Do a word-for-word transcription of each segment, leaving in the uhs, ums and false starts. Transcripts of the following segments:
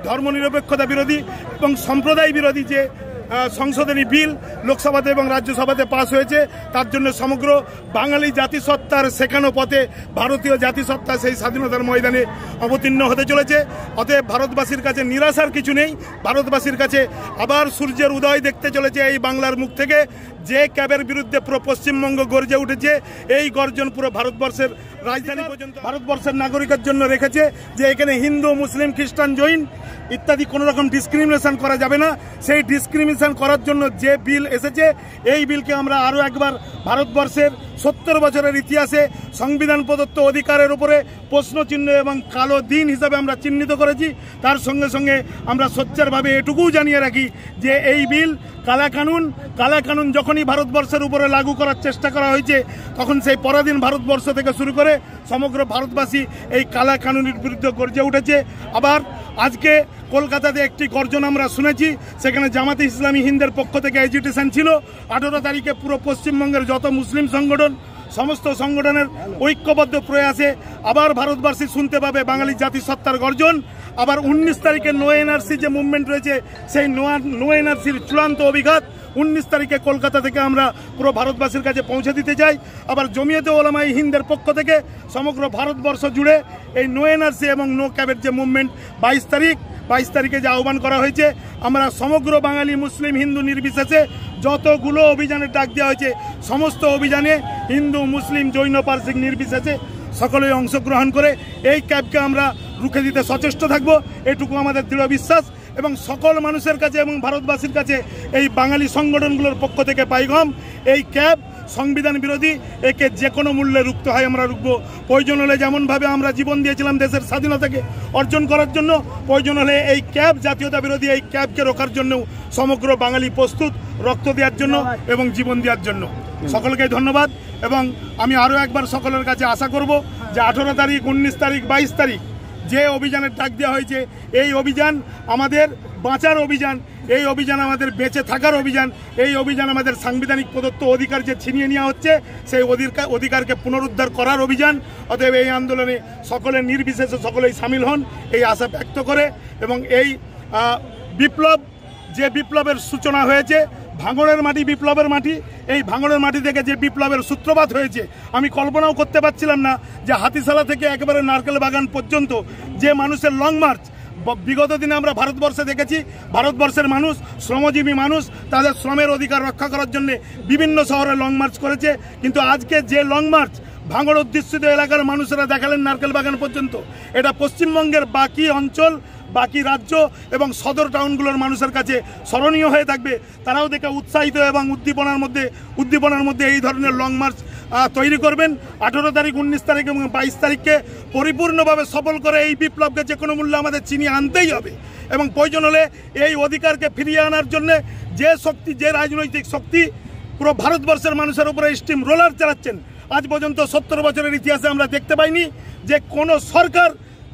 ধর্মনিরপেক্ষতা বিরোধী এবং সম্প্রদায় বিরোধী যে সংশোধনী বিল লোকসভাতে এবং রাজ্যসভাতে পাশ হয়েছে, তার জন্য সমগ্র বাঙালি জাতিসত্তার শেখানো পথে ভারতীয় জাতিসত্তা সেই স্বাধীনতার ময়দানে অবতীর্ণ হতে চলেছে। অতএব ভারতবাসীর কাছে নিরাশার কিছু নেই। ভারতবাসীর কাছে আবার সূর্যের উদয় দেখতে চলেছে এই বাংলার মুখ থেকে। যে ক্যাবের বিরুদ্ধে পুরো পশ্চিমবঙ্গ গর্জে উঠেছে, এই গর্জন পুরো ভারতবর্ষের রাজধানী পর্যন্ত ভারতবর্ষের নাগরিকের জন্য রেখেছে যে এখানে হিন্দু, মুসলিম, খ্রিস্টান, জৈন ইত্যাদি কোনো রকম ডিসক্রিমিনেশন করা যাবে না। সেই ডিসক্রিমিনেশন করার জন্য যে বিল এসেছে, এই বিলকে আমরা আরও একবার ভারতবর্ষের সত্তর বছরের ইতিহাসে সংবিধান প্রদত্ত অধিকারের উপরে প্রশ্নচিহ্ন এবং কালো দিন হিসাবে আমরা চিহ্নিত করেছি। তার সঙ্গে সঙ্গে আমরা সোচ্চারভাবে এটুকুও জানিয়ে রাখি যে এই বিল কালা কানুন কালা কানুন যখনই ভারতবর্ষের উপরে লাগু করার চেষ্টা করা হয়েছে, তখন সেই পরাধীন ভারতবর্ষ থেকে শুরু করে সমগ্র ভারতবাসী এই কালা কানুনের বিরুদ্ধে গর্জে উঠেছে। আবার আজকে কলকাতাতে একটি গর্জন আমরা শুনেছি, সেখানে জামাতে ইসলামী হিন্দের পক্ষ থেকে এজিটেশন ছিল। আঠেরো তারিখে পুরো পশ্চিমবঙ্গের যত মুসলিম সংগঠন, সমস্ত সংগঠনের ঐক্যবদ্ধ প্রয়াসে আবার ভারতবাসী শুনতে পাবে বাঙালি জাতিসত্তার গর্জন। আবার উনিশ তারিখে নো এনআরসি যে মুভমেন্ট রয়েছে, সেই নো এনআরসির চূড়ান্ত অভিঘাত উনিশ তারিখে কলকাতা থেকে আমরা পুরো ভারতবাসীর কাছে পৌঁছে দিতে চাই। আবার জমিয়তে ওলামায়ে হিন্দের পক্ষ থেকে সমগ্র ভারতবর্ষ জুড়ে এই নো এনআরসি এবং নো ক্যাবের যে মুভমেন্ট বাইশ তারিখ বাইশ তারিখে যে আহ্বান করা হয়েছে, আমরা সমগ্র বাঙালি, মুসলিম, হিন্দু নির্বিশেষে যতগুলো অভিযানের ডাক দেওয়া হয়েছে, সমস্ত অভিযানে হিন্দু, মুসলিম, জৈন, পারসিক নির্বিশেষে সকলেই অংশগ্রহণ করে এই ক্যাবকে আমরা রুখে দিতে সচেষ্ট থাকব, এটুকু আমাদের দৃঢ় বিশ্বাস। এবং সকল মানুষের কাছে এবং ভারতবাসীর কাছে এই বাঙালি সংগঠনগুলোর পক্ষ থেকে পাইগম, এই ক্যাব সংবিধান বিরোধী, একে যে কোনো মূল্যে রুখতে হয় আমরা রুখবো। প্রয়োজন হলে যেমনভাবে আমরা জীবন দিয়েছিলাম দেশের স্বাধীনতাকে অর্জন করার জন্য, প্রয়োজন হলে এই ক্যাব জাতীয়তা বিরোধী এই ক্যাবকে রোখার জন্যও সমগ্র বাঙালি প্রস্তুত রক্ত দেওয়ার জন্য এবং জীবন দেওয়ার জন্য। সকলকে ধন্যবাদ। এবং আমি আরও একবার সকলের কাছে আশা করব যে আঠেরো তারিখ, উনিশ তারিখ, বাইশ তারিখ যে অভিযানের ডাক দেওয়া হয়েছে, এই অভিযান আমাদের বাঁচার অভিযান, এই অভিযান আমাদের বেঁচে থাকার অভিযান, এই অভিযান আমাদের সাংবিধানিক প্রদত্ত অধিকার যে ছিনিয়ে নেওয়া হচ্ছে, সেই অধিকার অধিকারকে পুনরুদ্ধার করার অভিযান। অতএব এই আন্দোলনে সকলে নির্বিশেষে সকলেই সামিল হন, এই আশা ব্যক্ত করে। এবং এই বিপ্লব, যে বিপ্লবের সূচনা হয়েছে, ভাঙড়ের মাটি বিপ্লবের মাটি, এই ভাঙড়ের মাটি থেকে যে বিপ্লবের সূত্রপাত হয়েছে, আমি কল্পনাও করতে পারছিলাম না যে হাতিশালা থেকে একেবারে নারকেল বাগান পর্যন্ত যে মানুষের লং মার্চ বিগত দিনে আমরা ভারতবর্ষে দেখেছি। ভারতবর্ষের মানুষ, শ্রমজীবী মানুষ, তাদের শ্রমের অধিকার রক্ষা করার জন্য বিভিন্ন শহরে লং মার্চ করেছে, কিন্তু আজকে যে লং মার্চ ভাঙড় অধ্যুষিত এলাকার মানুষেরা দেখালেন নারকেল বাগান পর্যন্ত, এটা পশ্চিমবঙ্গের বাকি অঞ্চল, বাকি রাজ্য এবং সদর টাউনগুলোর মানুষের কাছে স্মরণীয় হয়ে থাকবে। তারাও দেখে উৎসাহিত এবং উদ্দীপনার মধ্যে উদ্দীপনার মধ্যে এই ধরনের লং মার্চ তৈরি করবেন। আঠেরো তারিখ, উনিশ তারিখ এবং বাইশ তারিখকে পরিপূর্ণভাবে সফল করে এই বিপ্লবকে যে কোনো মূল্যে আমাদের চিনিয়ে আনতেই হবে। এবং প্রয়োজন হলে এই অধিকারকে ফিরিয়ে আনার জন্য যে শক্তি, যে রাজনৈতিক শক্তি পুরো ভারতবর্ষের মানুষের উপরে স্টিম রোলার চালাচ্ছেন, আজ পর্যন্ত সত্তর বছরের ইতিহাসে আমরা দেখতে পাইনি যে কোনো সরকার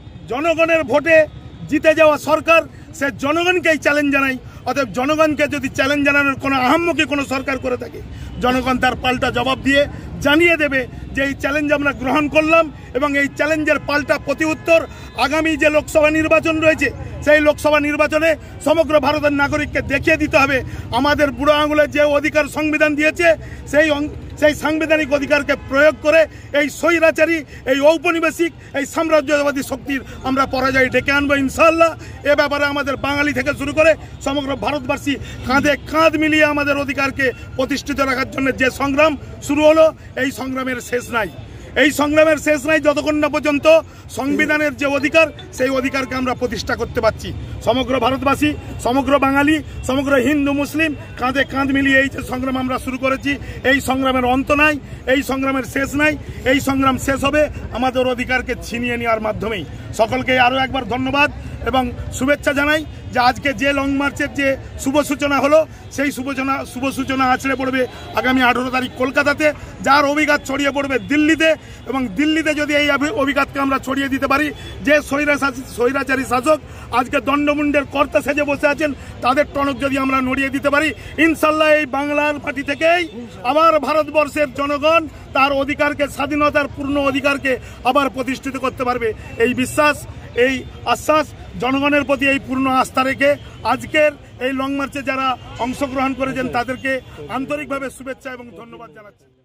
জনগণের ভোটে জিতে যাওয়া সরকার সে জনগণকেই চ্যালেঞ্জ জানায়। অতএব জনগণকে যদি চ্যালেঞ্জ জানানোর কোনো আহাম্মকি কোনো সরকার করে থাকে, জনগণ তার পাল্টা জবাব দিয়ে জানিয়ে দেবে যে এই চ্যালেঞ্জ আমরা গ্রহণ করলাম। এবং এই চ্যালেঞ্জের পাল্টা প্রতি উত্তর আগামী যে লোকসভা নির্বাচন রয়েছে, সেই লোকসভা নির্বাচনে সমগ্র ভারতের নাগরিককে দেখিয়ে দিতে হবে আমাদের বুড়ো আঙুলে যে অধিকার সংবিধান দিয়েছে, সেই সেই সাংবিধানিক অধিকারকে প্রয়োগ করে এই স্বৈরাচারী, এই ঔপনিবেশিক, এই সাম্রাজ্যবাদী শক্তির আমরা পরাজয় ডেকে আনবো ইনশাআল্লাহ। এ ব্যাপারে আমাদের বাঙালি থেকে শুরু করে সমগ্র ভারতবাসী কাঁধে কাঁধ মিলিয়ে আমাদের অধিকারকে প্রতিষ্ঠিত রাখার জন্য যে সংগ্রাম শুরু হলো, এই সংগ্রামের শেষ নাই। এই সংগ্রামের শেষ নাই যতক্ষণ না পর্যন্ত সংবিধানের যে অধিকার, সেই অধিকারকে আমরা প্রতিষ্ঠা করতে পারছি। সমগ্র ভারতবাসী, সমগ্র বাঙালি, সমগ্র হিন্দু, মুসলিম কাঁধে কাঁধ মিলিয়ে এই যে সংগ্রাম আমরা শুরু করেছি, এই সংগ্রামের অন্ত নাই, এই সংগ্রামের শেষ নাই। এই সংগ্রাম শেষ হবে আমাদের অধিকারকে ছিনিয়ে নেওয়ার মাধ্যমেই। সকলকে আরও একবার ধন্যবাদ এবং শুভেচ্ছা জানাই যে আজকে যে লং মার্চের যে শুভ সূচনা হলো, সেই শুভসূচনা শুভ সূচনা আছড়ে পড়বে আগামী আঠেরো তারিখ কলকাতাতে, যার অভিঘাত ছড়িয়ে পড়বে দিল্লিতে। এবং দিল্লিতে যদি এই অভিঘাতকে আমরা ছড়িয়ে দিতে পারি, যে স্বৈরা স্বৈরাচারী শাসক আজকে দণ্ডমুণ্ডের কর্তা সেজে বসে আছেন, তাদের টনক যদি আমরা নড়িয়ে দিতে পারি, ইনশাল্লাহ এই বাংলার মাটি থেকেই আবার ভারতবর্ষের জনগণ তার অধিকারকে, স্বাধীনতার পূর্ণ অধিকারকে আবার প্রতিষ্ঠিত করতে পারবে। এই বিশ্বাস, এই আশ্বাস জনগণের প্রতি এই পূর্ণ আস্থা রেখে আজকের এই লং মার্চে যারা অংশগ্রহণ করেছেন তাদেরকে আন্তরিকভাবে শুভেচ্ছা এবং ধন্যবাদ জানাচ্ছি।